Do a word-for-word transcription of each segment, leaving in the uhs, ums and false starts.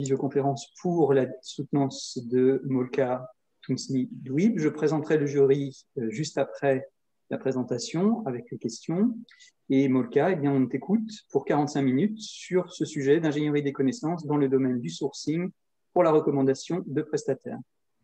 visioconférence pour la soutenance de Molka Toumsni-Douib. Je présenterai le jury juste après la présentation avec les questions. Et Molka, eh bien, on t'écoute pour quarante-cinq minutes sur ce sujet d'ingénierie des connaissances dans le domaine du sourcing pour la recommandation de prestataires.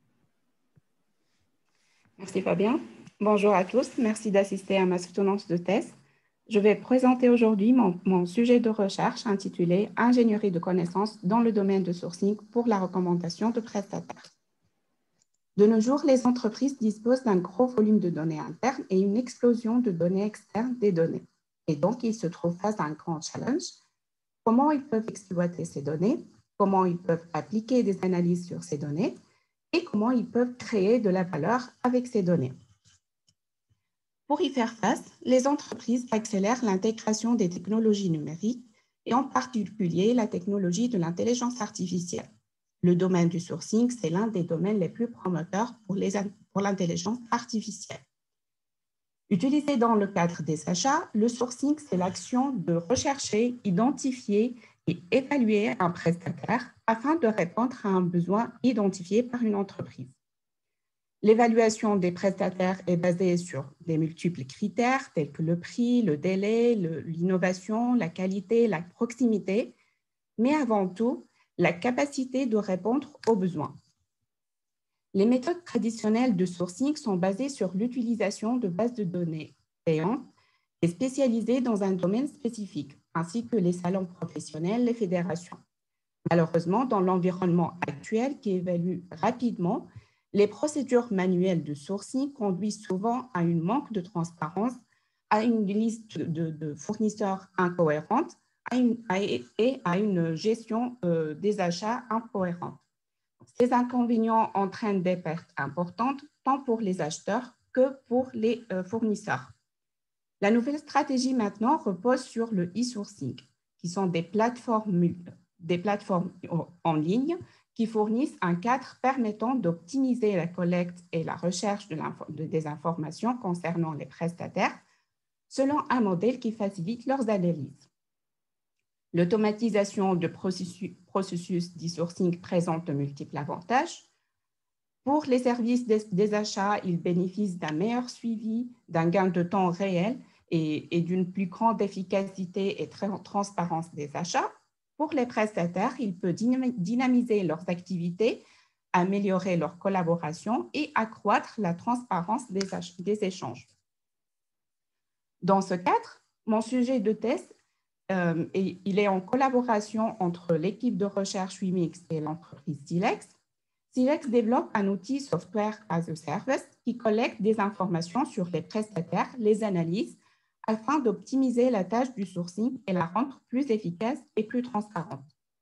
Merci Fabien. Bonjour à tous, merci d'assister à ma soutenance de thèse. Je vais présenter aujourd'hui mon, mon sujet de recherche intitulé « Ingénierie de connaissances dans le domaine de sourcing pour la recommandation de prestataires ». De nos jours, les entreprises disposent d'un gros volume de données internes et une explosion de données externes des données. Et donc, ils se trouvent face à un grand challenge. Comment ils peuvent exploiter ces données? Comment ils peuvent appliquer des analyses sur ces données? Et comment ils peuvent créer de la valeur avec ces données? Pour y faire face, les entreprises accélèrent l'intégration des technologies numériques et en particulier la technologie de l'intelligence artificielle. Le domaine du sourcing, c'est l'un des domaines les plus promoteurs pour, les, pour l'intelligence artificielle. Utilisé dans le cadre des achats, le sourcing, c'est l'action de rechercher, identifier et évaluer un prestataire afin de répondre à un besoin identifié par une entreprise. L'évaluation des prestataires est basée sur des multiples critères tels que le prix, le délai, le, l'innovation, la qualité, la proximité, mais avant tout, la capacité de répondre aux besoins. Les méthodes traditionnelles de sourcing sont basées sur l'utilisation de bases de données payantes et spécialisées dans un domaine spécifique, ainsi que les salons professionnels, les fédérations. Malheureusement, dans l'environnement actuel qui évalue rapidement, les procédures manuelles de sourcing conduisent souvent à un manque de transparence, à une liste de, de fournisseurs incohérente à une, à, et à une gestion euh, des achats incohérente. Ces inconvénients entraînent des pertes importantes tant pour les acheteurs que pour les euh, fournisseurs. La nouvelle stratégie maintenant repose sur le e-sourcing, qui sont des plateformes, des plateformes en ligne qui fournissent un cadre permettant d'optimiser la collecte et la recherche de de, des informations concernant les prestataires selon un modèle qui facilite leurs analyses. L'automatisation de processus, processus d'e-sourcing présente de multiples avantages. Pour les services des, des achats, ils bénéficient d'un meilleur suivi, d'un gain de temps réel et, et d'une plus grande efficacité et transparence des achats. Pour les prestataires, il peut dynamiser leurs activités, améliorer leur collaboration et accroître la transparence des, des échanges. Dans ce cadre, mon sujet de thèse, euh, et, il est en collaboration entre l'équipe de recherche Wimix et l'entreprise Silex. Silex développe un outil Software as a Service qui collecte des informations sur les prestataires, les analyse, afin d'optimiser la tâche du sourcing et la rendre plus efficace et plus transparente.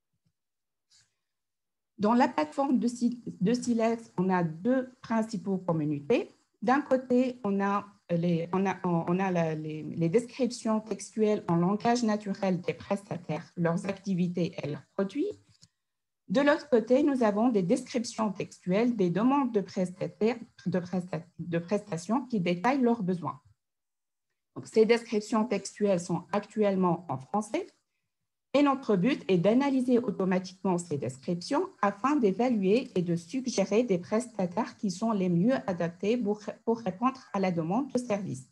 Dans la plateforme de, de Silex, on a deux principaux communautés. D'un côté, on a, les, on a, on a la, les, les descriptions textuelles en langage naturel des prestataires, leurs activités et leurs produits. De l'autre côté, nous avons des descriptions textuelles des demandes de prestataires, de, presta, de prestations qui détaillent leurs besoins. Donc, ces descriptions textuelles sont actuellement en français et notre but est d'analyser automatiquement ces descriptions afin d'évaluer et de suggérer des prestataires qui sont les mieux adaptés pour, pour répondre à la demande de service.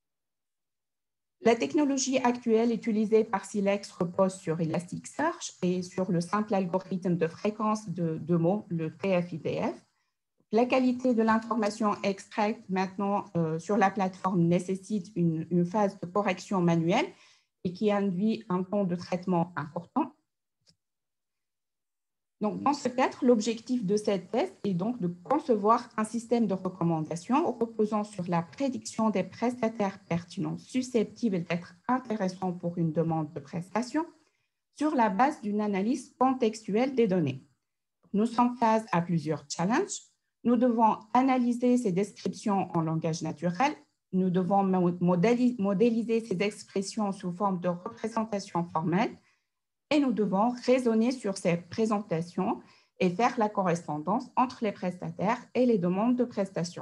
La technologie actuelle utilisée par Silex repose sur Elasticsearch et sur le simple algorithme de fréquence de, de mots, le T F I D F. La qualité de l'information extraite maintenant euh, sur la plateforme nécessite une, une phase de correction manuelle et qui induit un temps de traitement important. Donc, dans ce cadre, l'objectif de cette thèse est donc de concevoir un système de recommandation reposant sur la prédiction des prestataires pertinents susceptibles d'être intéressants pour une demande de prestation sur la base d'une analyse contextuelle des données. Nous sommes face à plusieurs challenges. Nous devons analyser ces descriptions en langage naturel. Nous devons modéliser ces expressions sous forme de représentation formelle et nous devons raisonner sur ces présentations et faire la correspondance entre les prestataires et les demandes de prestations.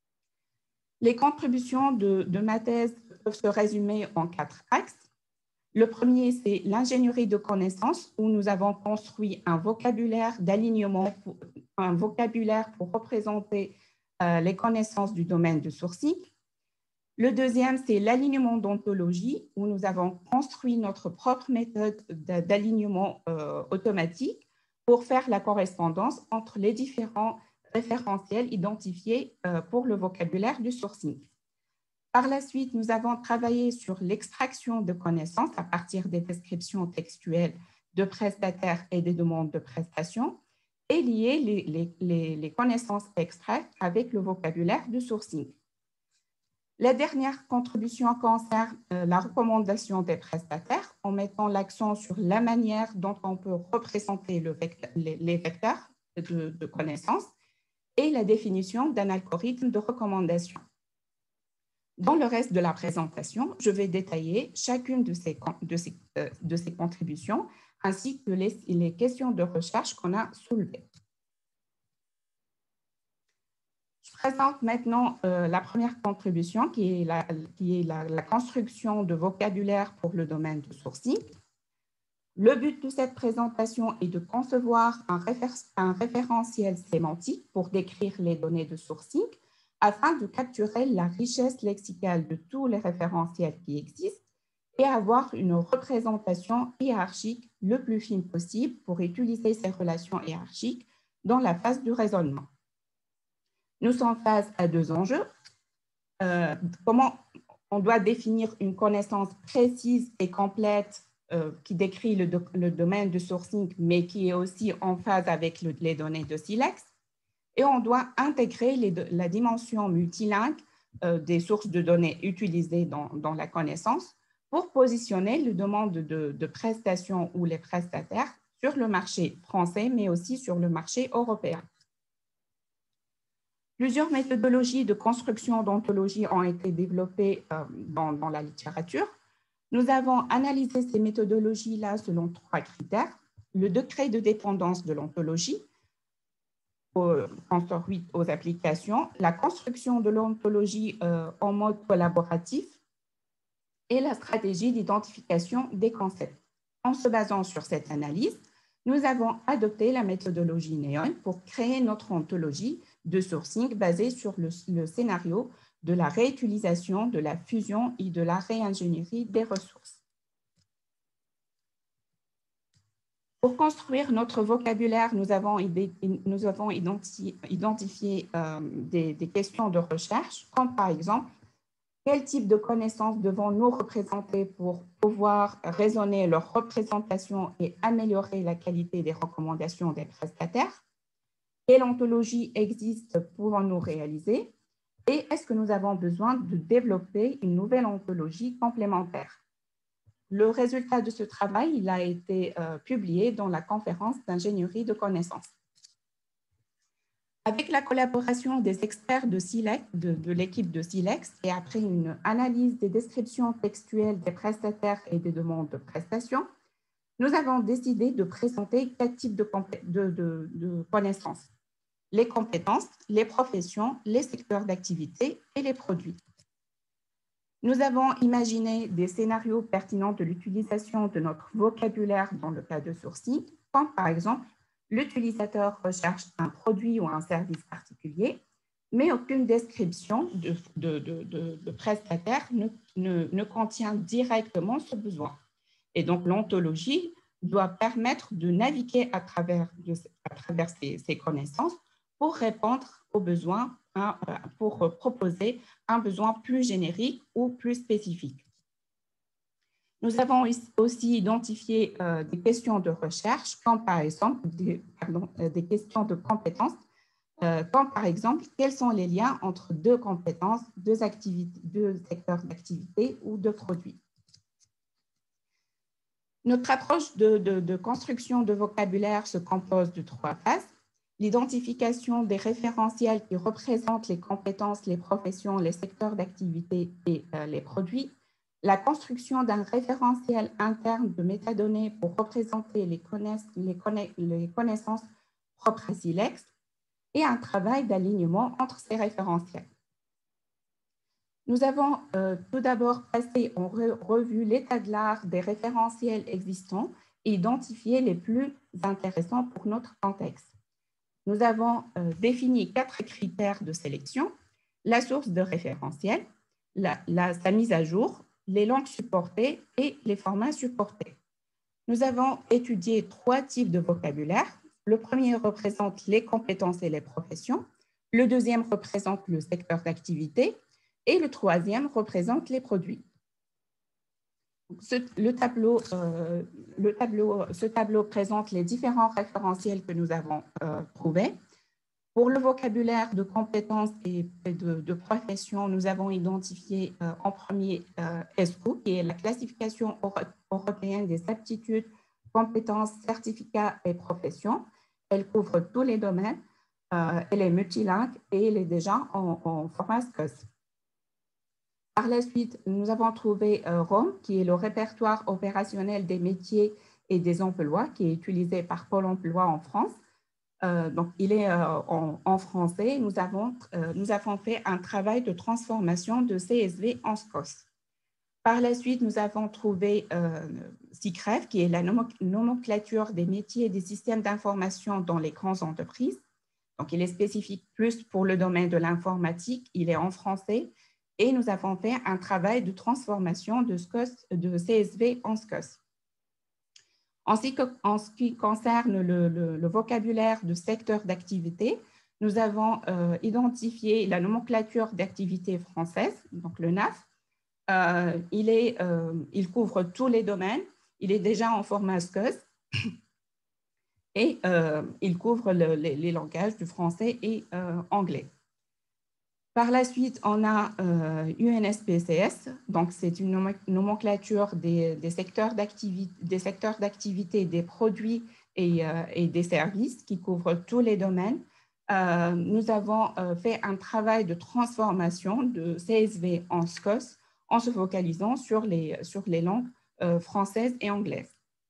Les contributions de, de ma thèse peuvent se résumer en quatre axes. Le premier, c'est l'ingénierie de connaissances, où nous avons construit un vocabulaire d'alignement, un vocabulaire pour représenter euh, les connaissances du domaine de sourcing. Le deuxième, c'est l'alignement d'ontologie, où nous avons construit notre propre méthode d'alignement euh, automatique pour faire la correspondance entre les différents référentiels identifiés euh, pour le vocabulaire du sourcing. Par la suite, nous avons travaillé sur l'extraction de connaissances à partir des descriptions textuelles de prestataires et des demandes de prestations et lier les, les, les connaissances extraites avec le vocabulaire du sourcing. La dernière contribution concerne euh, la recommandation des prestataires en mettant l'accent sur la manière dont on peut représenter le vecteur, les, les vecteurs de, de connaissances et la définition d'un algorithme de recommandation. Dans le reste de la présentation, je vais détailler chacune de ces, de ces, euh, de ces contributions ainsi que les, les questions de recherche qu'on a soulevées. Je présente maintenant euh, la première contribution qui est, la, qui est la, la construction de vocabulaire pour le domaine du sourcing. Le but de cette présentation est de concevoir un, réfé un référentiel sémantique pour décrire les données de sourcing afin de capturer la richesse lexicale de tous les référentiels qui existent et avoir une représentation hiérarchique le plus fine possible pour utiliser ces relations hiérarchiques dans la phase du raisonnement. Nous sommes face à deux enjeux. Euh, comment on doit définir une connaissance précise et complète euh, qui décrit le, do le domaine du sourcing, mais qui est aussi en phase avec le, les données de SILEX. Et on doit intégrer les, la dimension multilingue euh, des sources de données utilisées dans, dans la connaissance pour positionner les demandes de, de prestations ou les prestataires sur le marché français, mais aussi sur le marché européen. Plusieurs méthodologies de construction d'ontologie ont été développées euh, dans, dans la littérature. Nous avons analysé ces méthodologies-là selon trois critères. Le degré de dépendance de l'ontologie, ensuite aux applications, la construction de l'ontologie euh, en mode collaboratif et la stratégie d'identification des concepts. En se basant sur cette analyse, nous avons adopté la méthodologie NEON pour créer notre ontologie de sourcing basée sur le, le scénario de la réutilisation, de la fusion et de la réingénierie des ressources. Pour construire notre vocabulaire, nous avons, nous avons identifié, identifié euh, des, des questions de recherche, comme par exemple, quel type de connaissances devons-nous représenter pour pouvoir raisonner leur représentation et améliorer la qualité des recommandations des prestataires? Quelle ontologie existe pour nous réaliser? Et est-ce que nous avons besoin de développer une nouvelle ontologie complémentaire? Le résultat de ce travail, il a été euh, publié dans la conférence d'ingénierie de connaissances. Avec la collaboration des experts de SILEX, de, de l'équipe de SILEX, et après une analyse des descriptions textuelles des prestataires et des demandes de prestations, nous avons décidé de présenter quatre types de, de, de, de connaissances: les compétences, les professions, les secteurs d'activité et les produits. Nous avons imaginé des scénarios pertinents de l'utilisation de notre vocabulaire dans le cas de sourcing, comme par exemple, l'utilisateur recherche un produit ou un service particulier, mais aucune description de, de, de, de, de prestataire ne, ne, ne contient directement ce besoin. Et donc, l'ontologie doit permettre de naviguer à travers, de, à travers ces, ces connaissances pour répondre aux besoins, hein, pour proposer un besoin plus générique ou plus spécifique. Nous avons aussi identifié euh, des questions de recherche, comme par exemple des, pardon, euh, des questions de compétences, euh, comme par exemple, quels sont les liens entre deux compétences, deux, activités, deux secteurs d'activité ou de produits. Notre approche de, de, de construction de vocabulaire se compose de trois phases. L'identification des référentiels qui représentent les compétences, les professions, les secteurs d'activité et euh, les produits. La construction d'un référentiel interne de métadonnées pour représenter les, connaiss les, conna les connaissances propres à SILEX et un travail d'alignement entre ces référentiels. Nous avons euh, tout d'abord passé en re revue l'état de l'art des référentiels existants et identifié les plus intéressants pour notre contexte. Nous avons euh, défini quatre critères de sélection: la source de référentiel, la, la, sa mise à jour, les langues supportées et les formats supportés. Nous avons étudié trois types de vocabulaire. Le premier représente les compétences et les professions, le deuxième représente le secteur d'activité et le troisième représente les produits. Ce, le tableau, euh, le tableau, ce tableau présente les différents référentiels que nous avons euh, trouvés. Pour le vocabulaire de compétences et de, de profession, nous avons identifié euh, en premier euh, E S C O, qui est la classification européenne des aptitudes, compétences, certificats et professions. Elle couvre tous les domaines, euh, elle est multilingue et elle est déjà en, en format S C O S. Par la suite, nous avons trouvé euh, R O M, qui est le répertoire opérationnel des métiers et des emplois, qui est utilisé par Pôle emploi en France. Euh, donc, il est euh, en, en français. Nous avons, euh, nous avons fait un travail de transformation de C S V en S C O S. Par la suite, nous avons trouvé euh, S I C R E F, qui est la nomenclature des métiers et des systèmes d'information dans les grandes entreprises. Donc, il est spécifique plus pour le domaine de l'informatique. Il est en français. Et nous avons fait un travail de transformation de, S C O S, de C S V en S C O S. En ce qui concerne le, le, le vocabulaire de secteur d'activité, nous avons euh, identifié la nomenclature d'activité française, donc le N A F. Euh, il, est, euh, il couvre tous les domaines. Il est déjà en format S C O S et euh, il couvre le, les, les langages du français et euh, anglais. Par la suite, on a euh, U N S P C S, donc c'est une nomenclature des, des secteurs d'activité, des produits et, euh, et des services qui couvrent tous les domaines. Euh, nous avons euh, fait un travail de transformation de C S V en S C O S en se focalisant sur les, sur les langues euh, françaises et anglaises.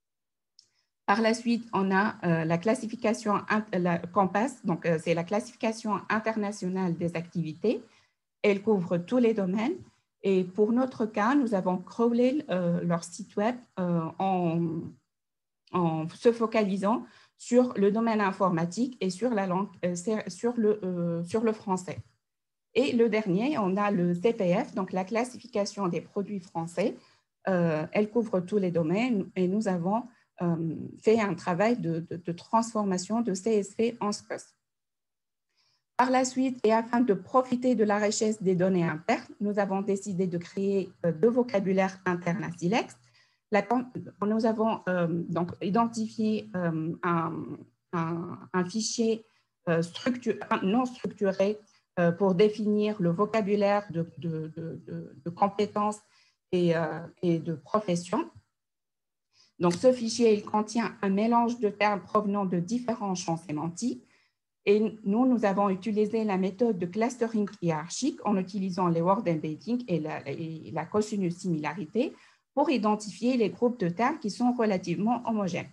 Par la suite, on a euh, la classification la COMPAS, donc euh, c'est la classification internationale des activités. Elle couvre tous les domaines. Et pour notre cas, nous avons crawlé euh, leur site web euh, en, en se focalisant sur le domaine informatique et sur, la langue, euh, sur, le, euh, sur le français. Et le dernier, on a le C P F, donc la classification des produits français. Euh, elle couvre tous les domaines et nous avons euh, fait un travail de, de, de transformation de C S V en S C O S. Par la suite, et afin de profiter de la richesse des données internes, nous avons décidé de créer euh, deux vocabulaires internes à Silex. La, nous avons euh, donc identifié euh, un, un, un fichier euh, structure, non structuré euh, pour définir le vocabulaire de, de, de, de, de compétences et, euh, et de professions. Donc, ce fichier, il contient un mélange de termes provenant de différents champs sémantiques. Et nous, nous avons utilisé la méthode de clustering hiérarchique en utilisant les word embedding et la, et la cosinus similarité pour identifier les groupes de termes qui sont relativement homogènes.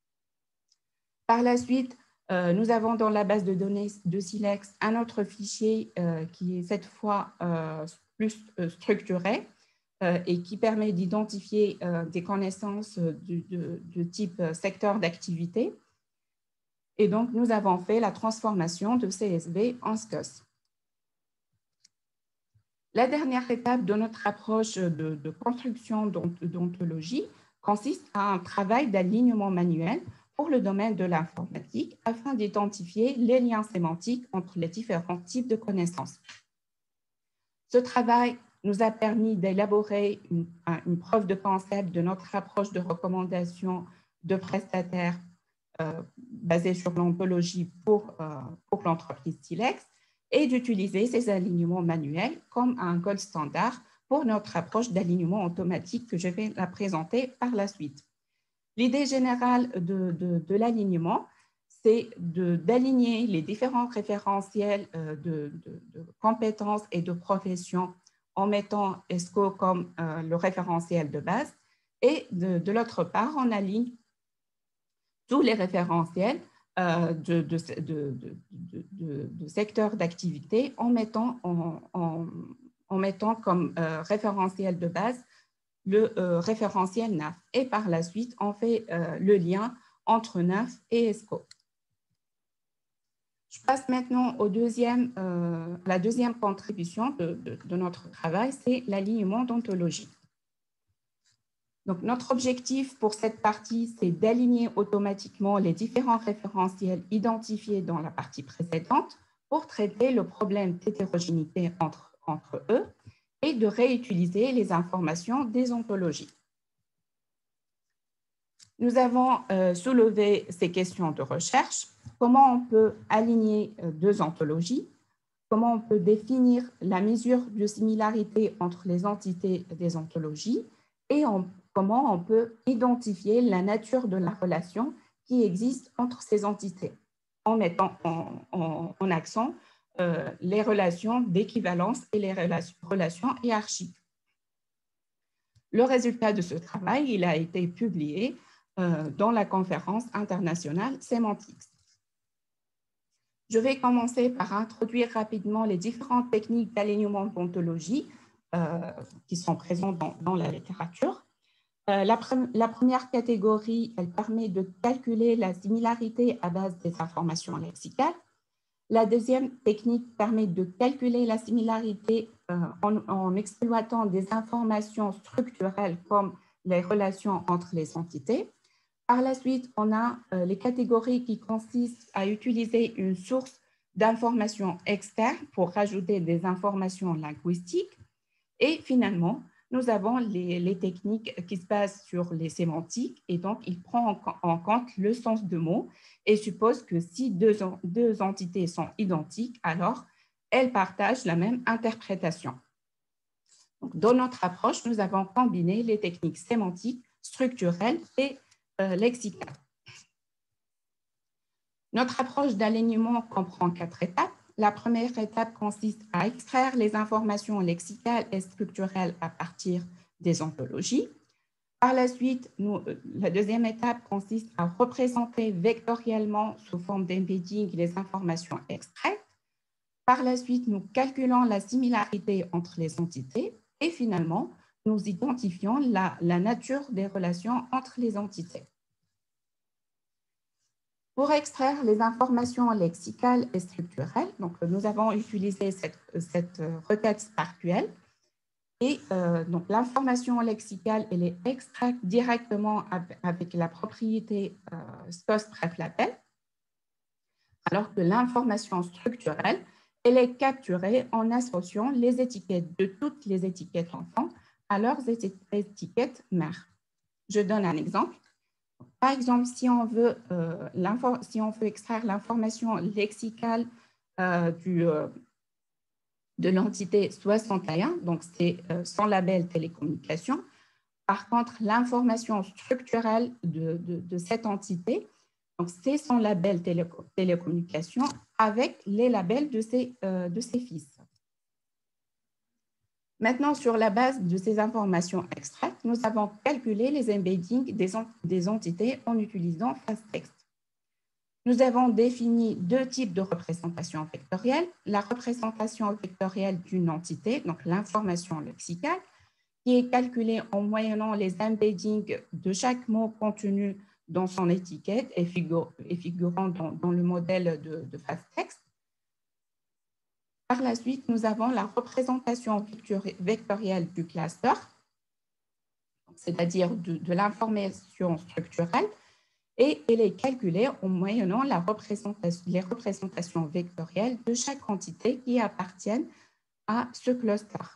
Par la suite, euh, nous avons dans la base de données de Silex un autre fichier euh, qui est cette fois euh, plus euh, structuré euh, et qui permet d'identifier euh, des connaissances de, de, de type secteur d'activité. Et donc, nous avons fait la transformation de C S V en S C O S. La dernière étape de notre approche de, de construction d'ontologie consiste à un travail d'alignement manuel pour le domaine de l'informatique afin d'identifier les liens sémantiques entre les différents types de connaissances. Ce travail nous a permis d'élaborer une, une preuve de concept de notre approche de recommandation de prestataires Euh, basé sur l'ontologie pour, euh, pour l'entreprise Silex et d'utiliser ces alignements manuels comme un gold standard pour notre approche d'alignement automatique que je vais la présenter par la suite. L'idée générale de, de, de l'alignement, c'est d'aligner les différents référentiels euh, de, de, de compétences et de professions en mettant E S C O comme euh, le référentiel de base et de, de l'autre part, on aligne tous les référentiels euh, de, de, de, de, de secteurs d'activité en mettant en, en, en mettant comme euh, référentiel de base le euh, référentiel N A F. Et par la suite, on fait euh, le lien entre N A F et ESCO. Je passe maintenant au deuxième, euh, la deuxième contribution de, de, de notre travail, c'est l'alignement d'ontologie. Donc, notre objectif pour cette partie, c'est d'aligner automatiquement les différents référentiels identifiés dans la partie précédente pour traiter le problème d'hétérogénéité entre, entre eux et de réutiliser les informations des ontologies. Nous avons euh, soulevé ces questions de recherche. Comment on peut aligner euh, deux ontologies? Comment on peut définir la mesure de similarité entre les entités des ontologies? Et on, comment on peut identifier la nature de la relation qui existe entre ces entités en mettant en, en, en accent euh, les relations d'équivalence et les relations, relations hiérarchiques. Le résultat de ce travail, il a été publié euh, dans la conférence internationale Semantics. Je vais commencer par introduire rapidement les différentes techniques d'alignement d'ontologie euh, qui sont présentes dans, dans la littérature. Euh, la, pre la première catégorie, elle permet de calculer la similarité à base des informations lexicales. La deuxième technique permet de calculer la similarité euh, en, en exploitant des informations structurelles comme les relations entre les entités. Par la suite, on a euh, les catégories qui consistent à utiliser une source d'informations externe pour rajouter des informations linguistiques. Et finalement, nous avons les, les techniques qui se basent sur les sémantiques et donc il prend en, en compte le sens de mots et suppose que si deux, deux entités sont identiques, alors elles partagent la même interprétation. Donc, dans notre approche, nous avons combiné les techniques sémantiques, structurelles et euh, lexicales. Notre approche d'alignement comprend quatre étapes. La première étape consiste à extraire les informations lexicales et structurelles à partir des ontologies. Par la suite, nous, la deuxième étape consiste à représenter vectoriellement sous forme d'embedding les informations extraites. Par la suite, nous calculons la similarité entre les entités et finalement, nous identifions la, la nature des relations entre les entités. Pour extraire les informations lexicales et structurelles, donc nous avons utilisé cette, cette requête SparkQL et euh, donc l'information lexicale elle est extraite directement avec la propriété euh, scos-preflabel, alors que l'information structurelle elle est capturée en associant les étiquettes de toutes les étiquettes enfants à leurs étiquettes mères. Je donne un exemple. Par exemple, si on veut, euh, si on veut extraire l'information lexicale euh, du, euh, de l'entité soixante et un, donc c'est euh, son label télécommunication. Par contre, l'information structurelle de, de, de cette entité, c'est son label télé, télécommunication avec les labels de ses, euh, de ses fils. Maintenant, sur la base de ces informations extraites, nous avons calculé les embeddings des, des entités en utilisant FastText. Nous avons défini deux types de représentation vectorielle. La représentation vectorielle d'une entité, donc l'information lexicale, qui est calculée en moyennant les embeddings de chaque mot contenu dans son étiquette et, figure, et figurant dans, dans le modèle de, de FastText. Par la suite, nous avons la représentation vectorielle du cluster, c'est-à-dire de, de l'information structurelle, et elle est calculée en moyennant la représentation, les représentations vectorielles de chaque entité qui appartiennent à ce cluster.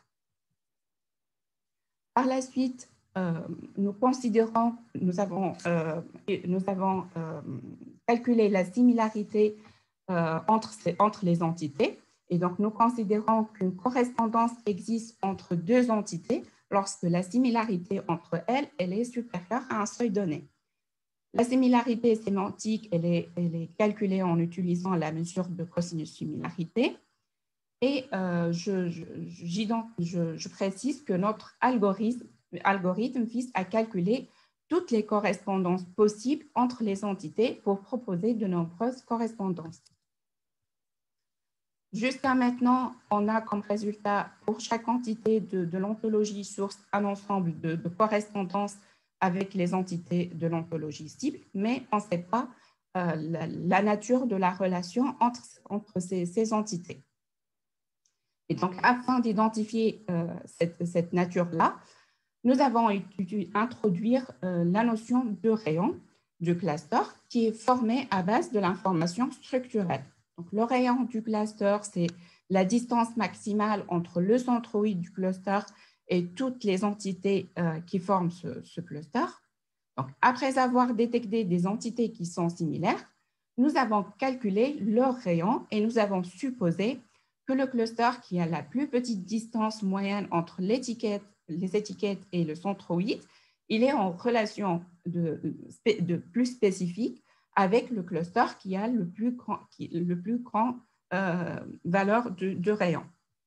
Par la suite, euh, nous considérons, nous avons, euh, nous avons euh, calculé la similarité euh, entre, ces, entre les entités. Et donc, nous considérons qu'une correspondance existe entre deux entités lorsque la similarité entre elles, elle est supérieure à un seuil donné. La similarité sémantique, elle est, elle est calculée en utilisant la mesure de cosinus similarité. Et euh, je, je, je, je précise que notre algorithme, algorithme vise à calculer toutes les correspondances possibles entre les entités pour proposer de nombreuses correspondances. Jusqu'à maintenant, on a comme résultat pour chaque entité de, de l'ontologie source un ensemble de, de correspondances avec les entités de l'ontologie cible, mais on ne sait pas euh, la, la nature de la relation entre, entre ces, ces entités. Et donc, afin d'identifier euh, cette, cette nature-là, nous avons introduit euh, la notion de rayon du cluster qui est formé à base de l'information structurelle. Donc, le rayon du cluster, c'est la distance maximale entre le centroïde du cluster et toutes les entités euh, qui forment ce, ce cluster. Donc, après avoir détecté des entités qui sont similaires, nous avons calculé leur rayon et nous avons supposé que le cluster qui a la plus petite distance moyenne entre l'étiquette, les étiquettes et le centroïde, il est en relation de, de plus spécifique avec le cluster qui a le plus grand, qui, le plus grand euh, valeur de, de rayon.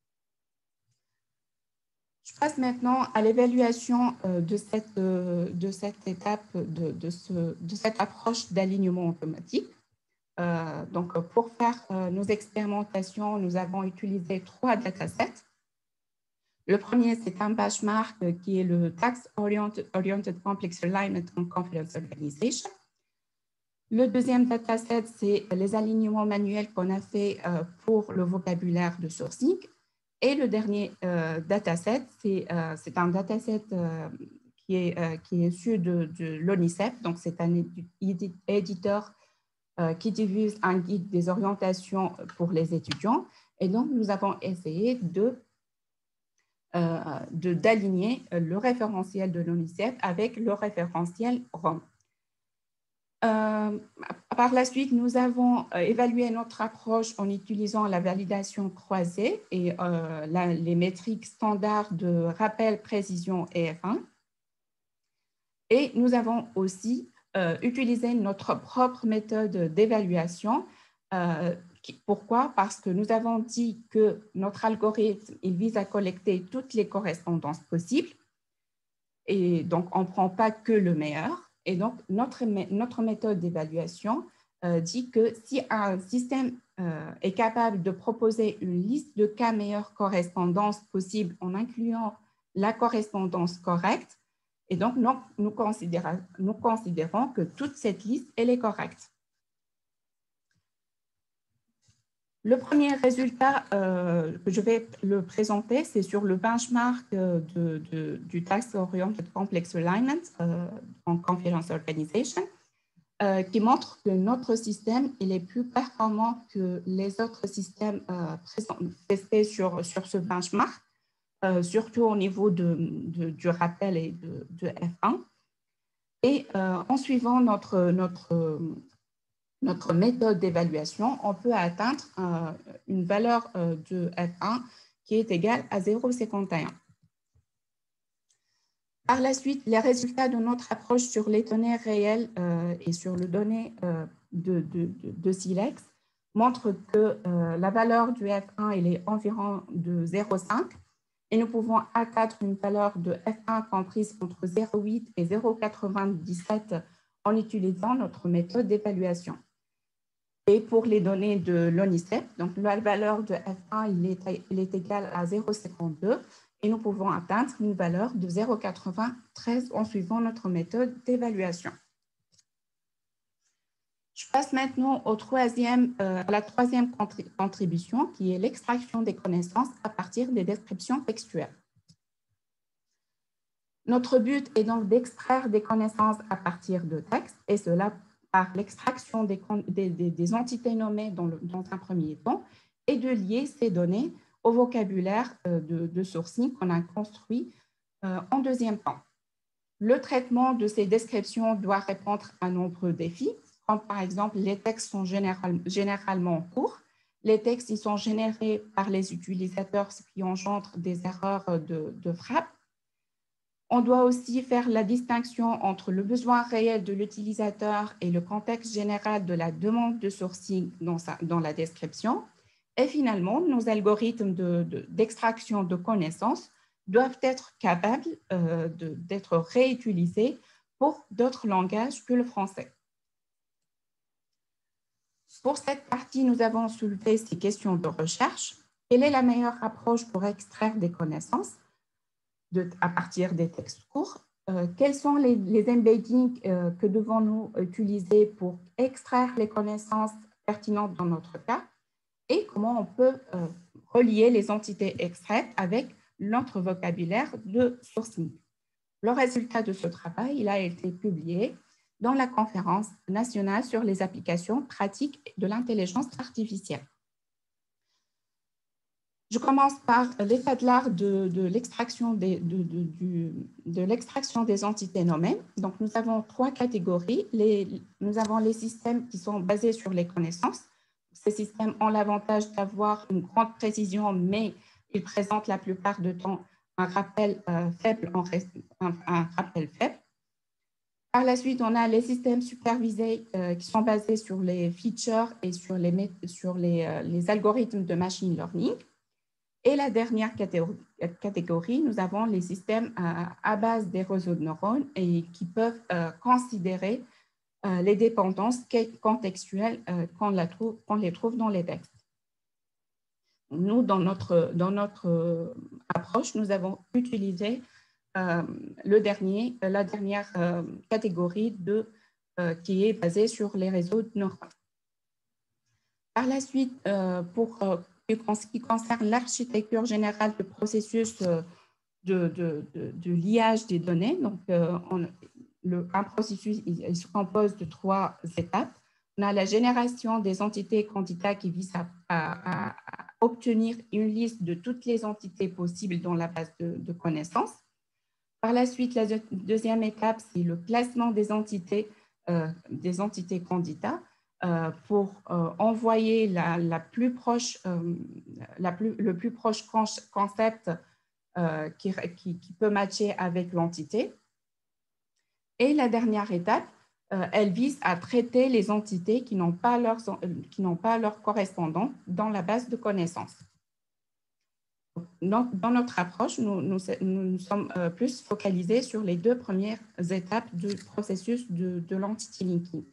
Je passe maintenant à l'évaluation euh, de, cette, euh, de cette étape, de, de, ce, de cette approche d'alignement automatique. Euh, donc, pour faire euh, nos expérimentations, nous avons utilisé trois datasets. Le premier, c'est un benchmark euh, qui est le Tax Oriented, Oriented Complex Alignment and Confidence Organization. Le deuxième dataset, c'est les alignements manuels qu'on a fait euh, pour le vocabulaire de sourcing. Et le dernier euh, dataset, c'est euh, un dataset euh, qui, est, euh, qui est issu de, de l'ONICEP. Donc, c'est un édi éditeur euh, qui divise un guide des orientations pour les étudiants. Et donc, nous avons essayé de euh, d'aligner le référentiel de l'ONICEP avec le référentiel ROM. Euh, par la suite, nous avons euh, évalué notre approche en utilisant la validation croisée et euh, la, les métriques standards de rappel, précision et F un. Et nous avons aussi euh, utilisé notre propre méthode d'évaluation. Euh, pourquoi? Parce que nous avons dit que notre algorithme il vise à collecter toutes les correspondances possibles. Et donc, on ne prend pas que le meilleur. Et donc, notre, notre méthode d'évaluation euh, dit que si un système euh, est capable de proposer une liste de cas meilleures correspondances possibles en incluant la correspondance correcte, et donc nous, nous, considérons, nous considérons que toute cette liste, elle est correcte. Le premier résultat euh, que je vais le présenter, c'est sur le benchmark de, de, du Tax Oriented Complex Alignment euh, en Confidence Organization, euh, qui montre que notre système il est plus performant que les autres systèmes euh, présents, testés sur, sur ce benchmark, euh, surtout au niveau de, de, du rappel et de, de F un. Et euh, en suivant notre, notre notre méthode d'évaluation, on peut atteindre euh, une valeur euh, de F un qui est égale à zéro virgule cinquante et un. Par la suite, les résultats de notre approche sur les données réelles euh, et sur les données euh, de, de, de, de SILEX montrent que euh, la valeur du F un il est environ de zéro virgule cinq et nous pouvons atteindre une valeur de F un comprise entre zéro virgule huit et zéro virgule quatre-vingt-dix-sept en utilisant notre méthode d'évaluation. Et pour les données de l'ONICEP, donc la valeur de F un il est, il est égal à zéro virgule cinquante-deux et nous pouvons atteindre une valeur de zéro virgule quatre-vingt-treize en suivant notre méthode d'évaluation. Je passe maintenant au troisième, euh, à la troisième contribution qui est l'extraction des connaissances à partir des descriptions textuelles. Notre but est donc d'extraire des connaissances à partir de textes et cela par l'extraction des, des, des entités nommées dans, le, dans un premier temps et de lier ces données au vocabulaire de, de sourcing qu'on a construit euh, en deuxième temps. Le traitement de ces descriptions doit répondre à un nombre de défis, comme par exemple les textes sont général, généralement courts, les textes ils sont générés par les utilisateurs, ce qui engendre des erreurs de, de frappe. On doit aussi faire la distinction entre le besoin réel de l'utilisateur et le contexte général de la demande de sourcing dans, sa, dans la description. Et finalement, nos algorithmes d'extraction de, de, de connaissances doivent être capables euh, d'être réutilisés pour d'autres langages que le français. Pour cette partie, nous avons soulevé ces questions de recherche. Quelle est la meilleure approche pour extraire des connaissances de, à partir des textes courts? Euh, quels sont les, les embeddings euh, que devons-nous utiliser pour extraire les connaissances pertinentes dans notre cas? Et comment on peut euh, relier les entités extraites avec notre vocabulaire de sourcing. Le résultat de ce travail, il a été publié dans la conférence nationale sur les applications pratiques de l'intelligence artificielle. Je commence par l'état de l'art de, de l'extraction des, de, de, de, de l'extraction des entités nommées. Donc, nous avons trois catégories. Les, nous avons les systèmes qui sont basés sur les connaissances. Ces systèmes ont l'avantage d'avoir une grande précision, mais ils présentent la plupart du temps un rappel euh, faible, en, un, un rappel faible. Par la suite, on a les systèmes supervisés euh, qui sont basés sur les features et sur les, sur les, euh, les algorithmes de machine learning. Et la dernière catégorie, nous avons les systèmes à, à base des réseaux de neurones et qui peuvent euh, considérer euh, les dépendances contextuelles euh, qu'on, la trouve, qu'on les trouve dans les textes. Nous, dans notre, dans notre euh, approche, nous avons utilisé euh, le dernier, la dernière euh, catégorie de, euh, qui est basée sur les réseaux de neurones. Par la suite, euh, pour euh, en ce qui concerne l'architecture générale du processus de, de, de, de liage des données, donc euh, on, le, un processus il, il se compose de trois étapes. On a la génération des entités candidats qui vise à, à, à obtenir une liste de toutes les entités possibles dans la base de, de connaissances. Par la suite, la deuxième étape, c'est le classement des entités, euh, des entités candidats. Euh, pour euh, envoyer la, la plus proche, euh, la plus, le plus proche concept euh, qui, qui, qui peut matcher avec l'entité. Et la dernière étape, euh, elle vise à traiter les entités qui n'ont pas, qui n'ont pas leur correspondant dans la base de connaissances. Dans, dans notre approche, nous, nous, nous sommes euh, plus focalisés sur les deux premières étapes du processus de, de l'entity linking.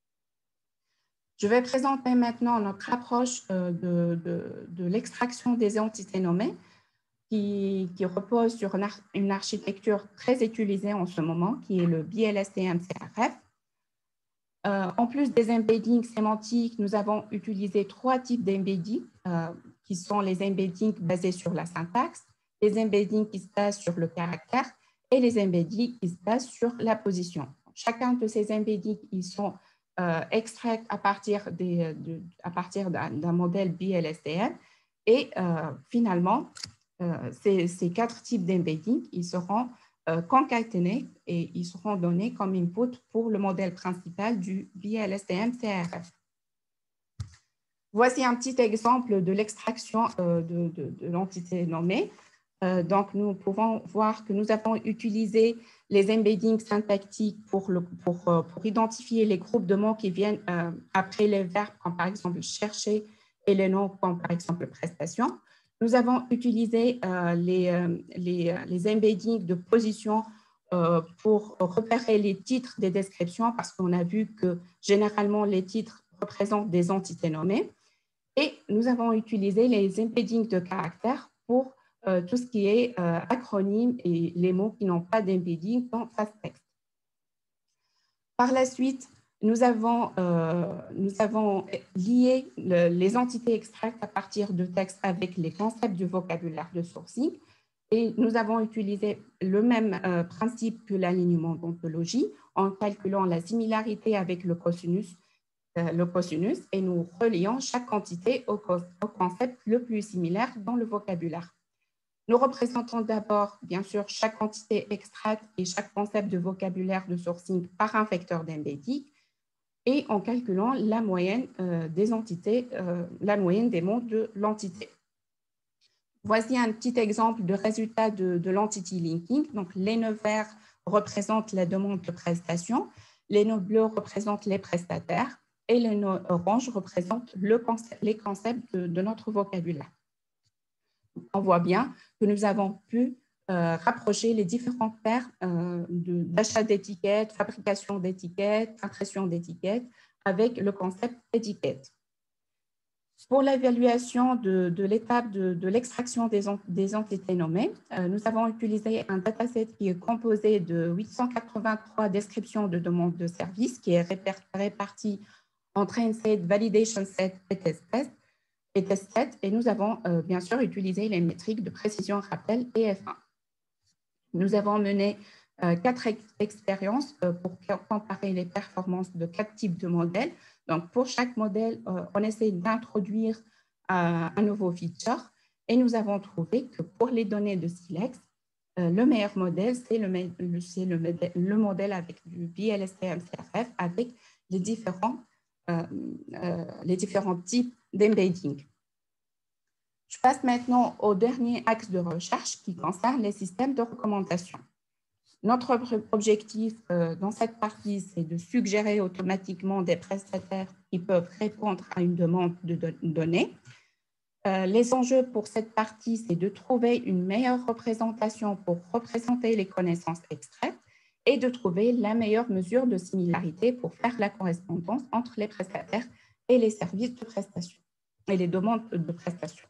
Je vais présenter maintenant notre approche de, de, de l'extraction des entités nommées qui, qui repose sur une, ar une architecture très utilisée en ce moment, qui est le B L S T M C R F. Euh, en plus des embeddings sémantiques, nous avons utilisé trois types d'embeddings, euh, qui sont les embeddings basés sur la syntaxe, les embeddings qui se basent sur le caractère et les embeddings qui se basent sur la position. Chacun de ces embeddings, ils sont Euh, extraits à partir, des, de, à partir d'un, d'un modèle B L S T M. Et euh, finalement, euh, ces, ces quatre types d'embedding, ils seront euh, concaténés et ils seront donnés comme input pour le modèle principal du B L S T M C R F. Voici un petit exemple de l'extraction euh, de, de, de l'entité nommée. Euh, donc, nous pouvons voir que nous avons utilisé les embeddings syntactiques pour, le, pour, pour identifier les groupes de mots qui viennent euh, après les verbes, comme par exemple chercher, et les noms, comme par exemple prestation. Nous avons utilisé euh, les, euh, les, les embeddings de position euh, pour repérer les titres des descriptions, parce qu'on a vu que généralement les titres représentent des entités nommées. Et nous avons utilisé les embeddings de caractères pour euh, tout ce qui est euh, acronyme et les mots qui n'ont pas d'embedding dans Fasttext. Par la suite, nous avons, euh, nous avons lié le, les entités extraites à partir de textes avec les concepts du vocabulaire de sourcing et nous avons utilisé le même euh, principe que l'alignement d'ontologie en calculant la similarité avec le cosinus le cosinus et nous relions chaque entité au, au concept le plus similaire dans le vocabulaire. Nous représentons d'abord, bien sûr, chaque entité extraite et chaque concept de vocabulaire de sourcing par un vecteur d'embedding et en calculant la moyenne euh, des entités, euh, la moyenne des mots de l'entité. Voici un petit exemple de résultat de, de l'entity linking. Donc, les nœuds verts représentent la demande de prestation, les nœuds bleus représentent les prestataires, et les nœuds orange représentent le concept, les concepts de, de notre vocabulaire. On voit bien que nous avons pu euh, rapprocher les différentes paires euh, d'achat d'étiquettes, fabrication d'étiquettes, impression d'étiquettes avec le concept étiquette. Pour l'évaluation de, de l'étape de, de l'extraction des, des entités nommées, euh, nous avons utilisé un dataset qui est composé de huit cent quatre-vingt-trois descriptions de demandes de services qui est réparti en train set, validation set et test set. Et, test set, et nous avons euh, bien sûr utilisé les métriques de précision, rappel et F un. Nous avons mené euh, quatre ex expériences euh, pour comparer les performances de quatre types de modèles. Donc, pour chaque modèle, euh, on essaie d'introduire euh, un nouveau feature et nous avons trouvé que pour les données de Silex, euh, le meilleur modèle, c'est le, le, le, le modèle avec du B L S T M C R F avec les différents, euh, euh, les différents types d'embedding. Je passe maintenant au dernier axe de recherche qui concerne les systèmes de recommandation. Notre objectif euh, dans cette partie, c'est de suggérer automatiquement des prestataires qui peuvent répondre à une demande de don données. Euh, les enjeux pour cette partie, c'est de trouver une meilleure représentation pour représenter les connaissances extraites et de trouver la meilleure mesure de similarité pour faire la correspondance entre les prestataires et les services de prestation et les demandes de prestation.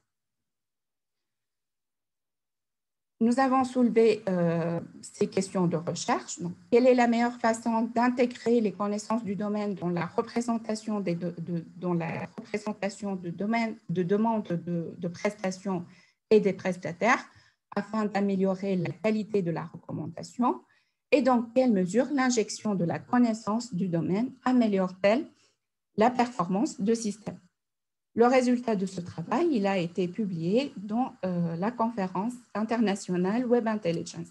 Nous avons soulevé euh, ces questions de recherche. Donc, quelle est la meilleure façon d'intégrer les connaissances du domaine dans la représentation, des de, de, dans la représentation de, domaine, de demandes de, de prestations et des prestataires afin d'améliorer la qualité de la recommandation? Et dans quelle mesure l'injection de la connaissance du domaine améliore-t-elle la performance de système? Le résultat de ce travail, il a été publié dans euh, la conférence internationale Web Intelligence.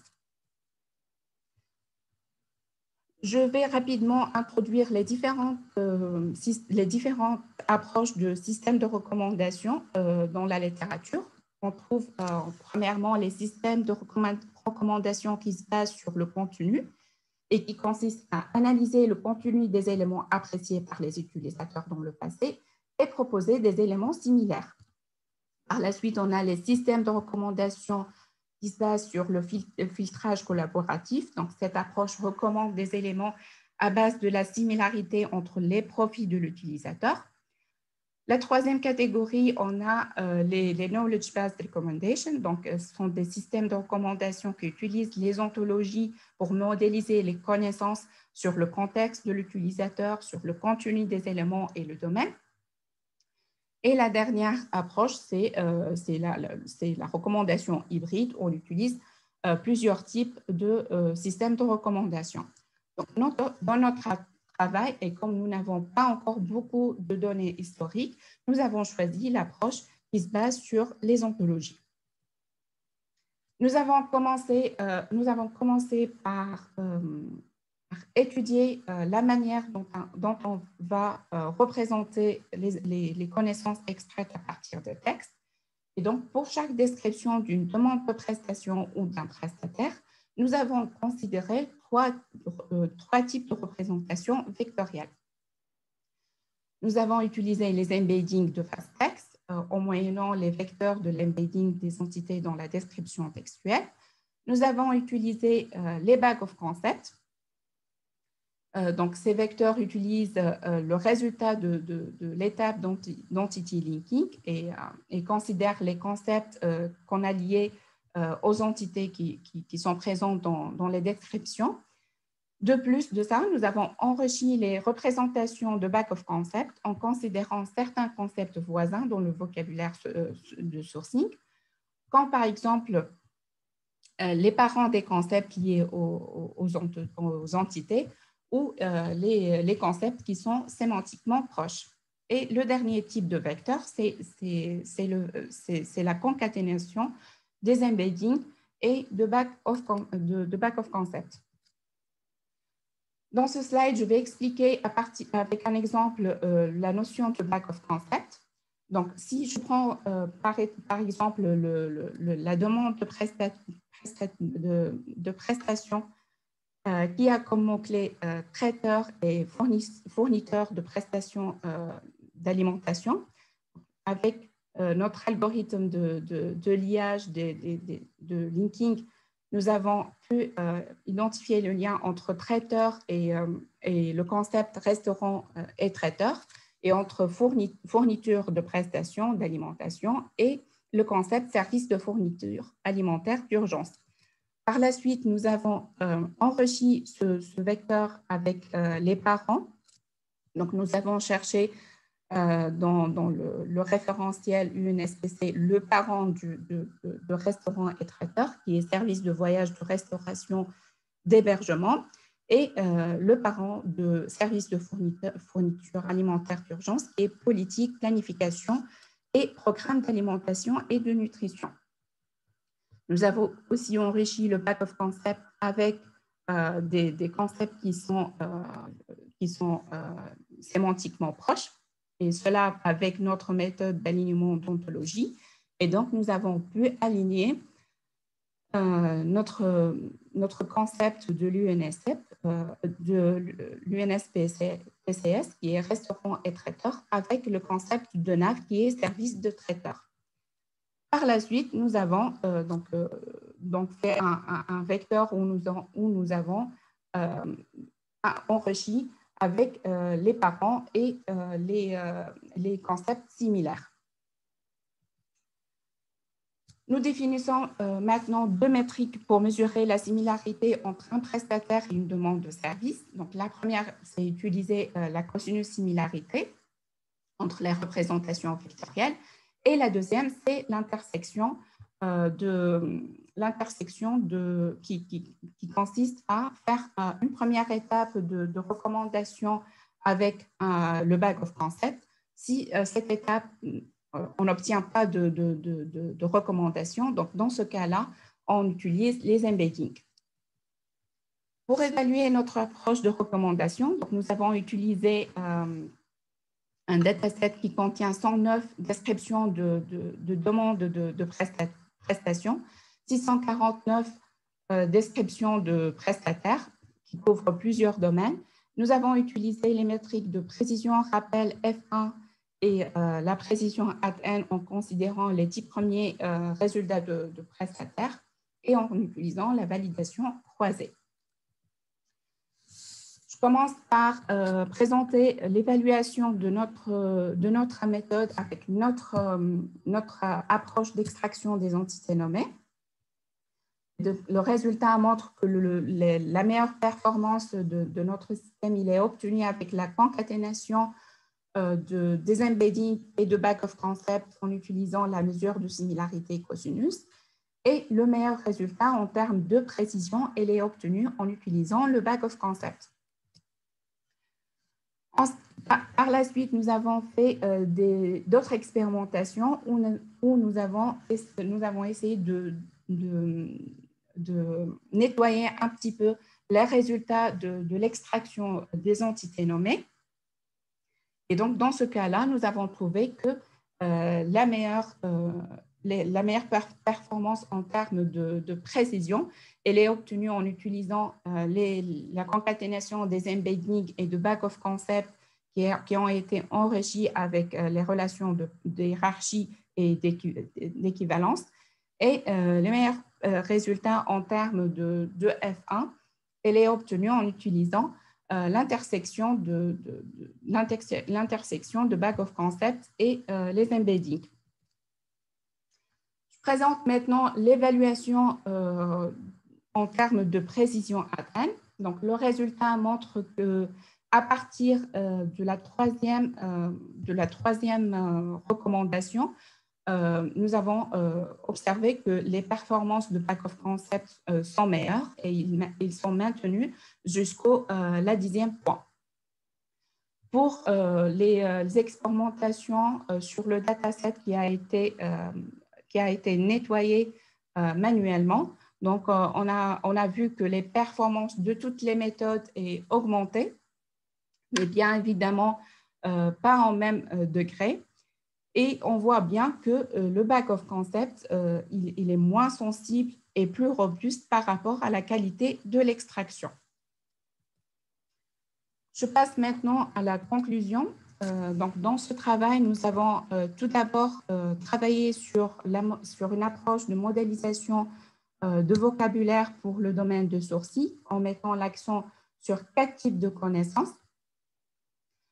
Je vais rapidement introduire les différentes, euh, les différentes approches de systèmes de recommandation euh, dans la littérature. On trouve euh, premièrement les systèmes de recommandation qui se basent sur le contenu et qui consistent à analyser le contenu des éléments appréciés par les utilisateurs dans le passé et proposer des éléments similaires. Par la suite, on a les systèmes de recommandation qui se basent sur le filtrage collaboratif. Donc, cette approche recommande des éléments à base de la similarité entre les profils de l'utilisateur. La troisième catégorie, on a euh, les, les Knowledge Based Recommendations. Donc, ce sont des systèmes de recommandation qui utilisent les ontologies pour modéliser les connaissances sur le contexte de l'utilisateur, sur le contenu des éléments et le domaine. Et la dernière approche, c'est euh, la, la, la recommandation hybride. On utilise euh, plusieurs types de euh, systèmes de recommandation. Donc, notre, dans notre travail, et comme nous n'avons pas encore beaucoup de données historiques, nous avons choisi l'approche qui se base sur les ontologies. Nous avons commencé, euh, nous avons commencé par euh, étudier euh, la manière dont, dont on va euh, représenter les, les, les connaissances extraites à partir de textes. Et donc, pour chaque description d'une demande de prestation ou d'un prestataire, nous avons considéré trois, euh, trois types de représentation vectorielle. Nous avons utilisé les embeddings de fast text euh, en moyennant les vecteurs de l'embedding des entités dans la description textuelle. Nous avons utilisé euh, les back of concept. Euh, donc, ces vecteurs utilisent euh, le résultat de, de, de l'étape d'entity linking et, euh, et considèrent les concepts euh, qu'on a liés euh, aux entités qui, qui, qui sont présentes dans, dans les descriptions. De plus de ça, nous avons enrichi les représentations de back of concept en considérant certains concepts voisins dans le vocabulaire de sourcing, comme par exemple euh, les parents des concepts liés aux, aux, aux entités, ou euh, les, les concepts qui sont sémantiquement proches. Et le dernier type de vecteur, c'est la concaténation des embeddings et de back of, de, de back of concept. Dans ce slide, je vais expliquer à partir, avec un exemple euh, la notion de back of concept. Donc, si je prends euh, par, par exemple le, le, le, la demande de, prestat, de, de prestation Euh, qui a comme mot-clé euh, traiteur et fourniteur de prestations euh, d'alimentation. Avec euh, notre algorithme de, de, de liage, de, de, de linking, nous avons pu euh, identifier le lien entre traiteur et, euh, et le concept restaurant euh, et traiteur. et entre fourniture de prestations d'alimentation et le concept service de fourniture alimentaire d'urgence. Par la suite, nous avons euh, enrichi ce, ce vecteur avec euh, les parents. Donc, nous avons cherché euh, dans, dans le, le référentiel U N S P C le parent du, de, de, de restaurant et traiteur, qui est service de voyage, de restauration, d'hébergement, et euh, le parent de service de fourniture, fourniture alimentaire d'urgence, qui est politique, planification et programme d'alimentation et de nutrition. Nous avons aussi enrichi le back of concept avec euh, des, des concepts qui sont, euh, qui sont euh, sémantiquement proches, et cela avec notre méthode d'alignement d'ontologie. Et donc, nous avons pu aligner euh, notre, notre concept de l'U N S P, euh, de l'U N S P C S, qui est restaurant et traiteur, avec le concept de N A V, qui est service de traiteur. Par la suite, nous avons euh, donc, euh, donc fait un, un, un vecteur où nous, en, où nous avons euh, enrichi avec euh, les parents et euh, les, euh, les concepts similaires. Nous définissons euh, maintenant deux métriques pour mesurer la similarité entre un prestataire et une demande de service. Donc, la première, c'est utiliser euh, la cosinus similarité entre les représentations vectorielles. Et la deuxième, c'est l'intersection euh, de l'intersection de qui, qui, qui consiste à faire euh, une première étape de, de recommandation avec euh, le bag of concept. Si euh, cette étape, euh, on n'obtient pas de, de, de, de, de recommandation, donc dans ce cas-là, on utilise les embeddings. Pour évaluer notre approche de recommandation, donc nous avons utilisé euh, un dataset qui contient cent neuf descriptions de, de, de demandes de, de prestations, six cent quarante-neuf euh, descriptions de prestataires qui couvrent plusieurs domaines. Nous avons utilisé les métriques de précision, rappel F un et euh, la précision at N en considérant les dix premiers euh, résultats de, de prestataires et en utilisant la validation croisée. Je commence par euh, présenter l'évaluation de notre, de notre méthode avec notre, euh, notre approche d'extraction des entités nommées. De, le résultat montre que le, le, la meilleure performance de, de notre système il est obtenue avec la concaténation euh, de, des embeddings et de back of concept en utilisant la mesure de similarité cosinus. Et le meilleur résultat en termes de précision, il est obtenu en utilisant le back of concept. Par la suite, nous avons fait euh, d'autres expérimentations où, nous, où nous, avons, nous avons essayé de, de, de nettoyer un petit peu les résultats de, de l'extraction des entités nommées. Et donc, dans ce cas-là, nous avons trouvé que euh, la, meilleure, euh, les, la meilleure performance en termes de, de précision, elle est obtenue en utilisant euh, les, la concaténation des embeddings et de back of concept qui, est, qui ont été enrichis avec euh, les relations de, de hiérarchie et d'équivalence. Et euh, les meilleurs euh, résultats en termes de, de F un, elle est obtenue en utilisant Euh, l'intersection de, de, de, l'intersection de back of concept et euh, les embeddings. Je présente maintenant l'évaluation euh, en termes de précision at N. Donc, le résultat montre que à partir euh, de la troisième, euh, de la troisième euh, recommandation, Euh, nous avons euh, observé que les performances de back of concept euh, sont meilleures et ils, ils sont maintenus jusqu'au euh, la dixième point. Pour euh, les, euh, les expérimentations euh, sur le dataset qui a été, euh, qui a été nettoyé euh, manuellement, donc euh, on, a, on a vu que les performances de toutes les méthodes est augmentées, mais bien évidemment euh, pas en même euh, degré. Et on voit bien que euh, le back of concept, euh, il, il est moins sensible et plus robuste par rapport à la qualité de l'extraction. Je passe maintenant à la conclusion. Euh, donc, dans ce travail, nous avons euh, tout d'abord euh, travaillé sur, la, sur une approche de modélisation euh, de vocabulaire pour le domaine de sourcils en mettant l'accent sur quatre types de connaissances.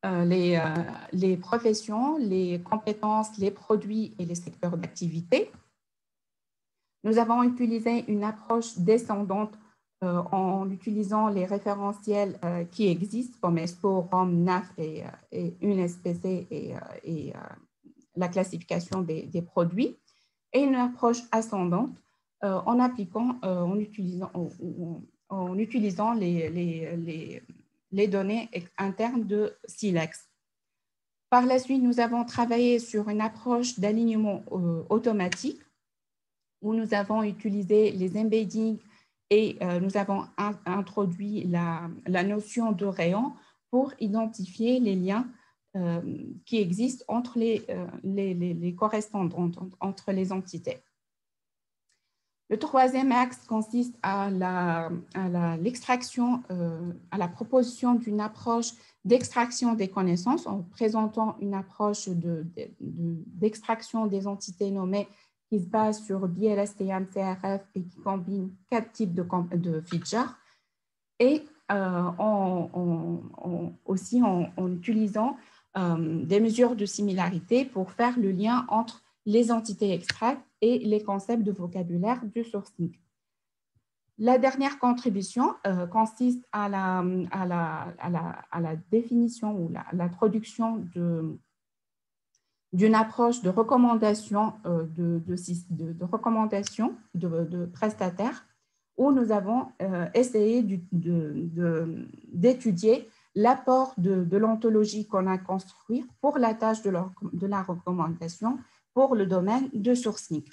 euh, les, euh, les professions, les compétences, les produits et les secteurs d'activité. Nous avons utilisé une approche descendante euh, en utilisant les référentiels euh, qui existent comme ESPO, ROM, N A F et, et une S P C et, et euh, la classification des, des produits, et une approche ascendante euh, en appliquant, euh, en utilisant, en, en utilisant les, les, les, les données internes de SILEX. Par la suite, nous avons travaillé sur une approche d'alignement euh, automatique où nous avons utilisé les embeddings et euh, nous avons in introduit la, la notion de rayon pour identifier les liens euh, qui existent entre les, euh, les, les, les correspondantes, entre les entités. Le troisième axe consiste à l'extraction, euh, à la proposition d'une approche d'extraction des connaissances en présentant une approche d'extraction de, de, des entités nommées qui se base sur B L S T M, C R F et qui combine quatre types de, de features, et euh, en, en, en, aussi en, en utilisant euh, des mesures de similarité pour faire le lien entre les entités extraites et les concepts de vocabulaire du sourcing. La dernière contribution euh, consiste à la, à, la, à, la, à la définition ou l'introduction de d'une approche de recommandation euh, de, de, de, de, recommandation de, de prestataires où nous avons euh, essayé d'étudier l'apport de, de l'ontologie qu'on a construit pour la tâche de, leur, de la recommandation pour le domaine de sourcing.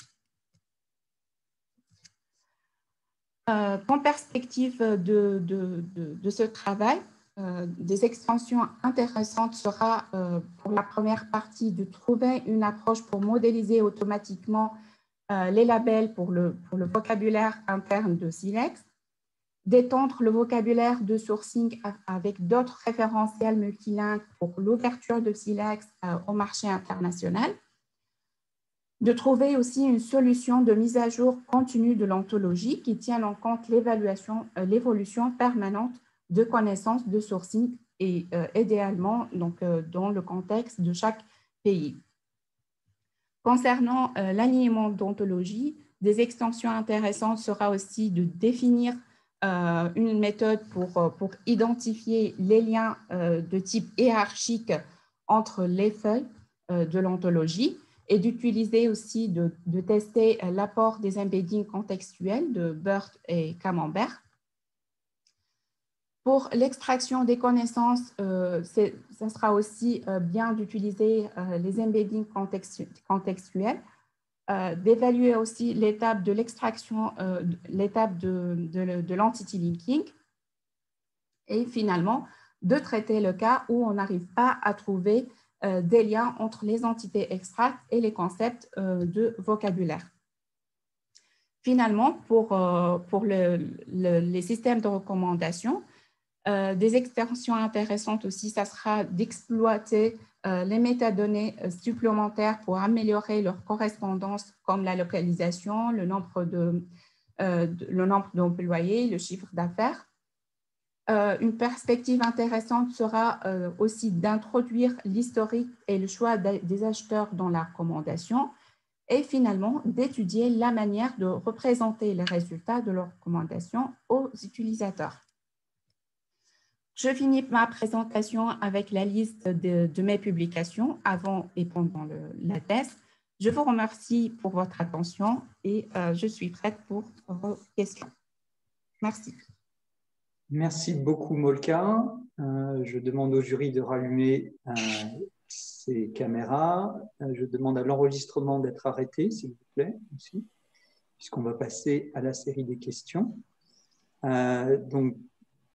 Euh, en perspective de, de, de, de ce travail, euh, des extensions intéressantes sera euh, pour la première partie de trouver une approche pour modéliser automatiquement euh, les labels pour le, pour le vocabulaire interne de SILEX, d'étendre le vocabulaire de sourcing avec d'autres référentiels multilingues pour l'ouverture de SILEX euh, au marché international, de trouver aussi une solution de mise à jour continue de l'ontologie qui tienne en compte l'évaluation, euh, l'évolution permanente de connaissances de sourcing et euh, idéalement donc, euh, dans le contexte de chaque pays. Concernant euh, l'alignement d'ontologie, des extensions intéressantes sera aussi de définir euh, une méthode pour, pour identifier les liens euh, de type hiérarchique entre les feuilles euh, de l'ontologie, et d'utiliser aussi, de, de tester l'apport des embeddings contextuels de Burt et Camembert. Pour l'extraction des connaissances, euh, ça sera aussi euh, bien d'utiliser euh, les embeddings contextu contextuels, euh, d'évaluer aussi l'étape de l'extraction, euh, l'étape de, de, de l'entity linking, et finalement de traiter le cas où on n'arrive pas à trouver Euh, des liens entre les entités extraites et les concepts euh, de vocabulaire. Finalement, pour, euh, pour le, le, les systèmes de recommandation, euh, des extensions intéressantes aussi, ça sera d'exploiter euh, les métadonnées euh, supplémentaires pour améliorer leur correspondance, comme la localisation, le nombre de, euh, de, le nombre d'employés, le chiffre d'affaires. Euh, une perspective intéressante sera euh, aussi d'introduire l'historique et le choix des acheteurs dans la recommandation et finalement d'étudier la manière de représenter les résultats de leur recommandation aux utilisateurs. Je finis ma présentation avec la liste de, de mes publications avant et pendant le, la thèse. Je vous remercie pour votre attention et euh, je suis prête pour vos questions. Merci. Merci beaucoup, Molka. Euh, je demande au jury de rallumer euh, ses caméras. Euh, je demande à l'enregistrement d'être arrêté, s'il vous plaît, aussi, puisqu'on va passer à la série des questions. Euh, donc,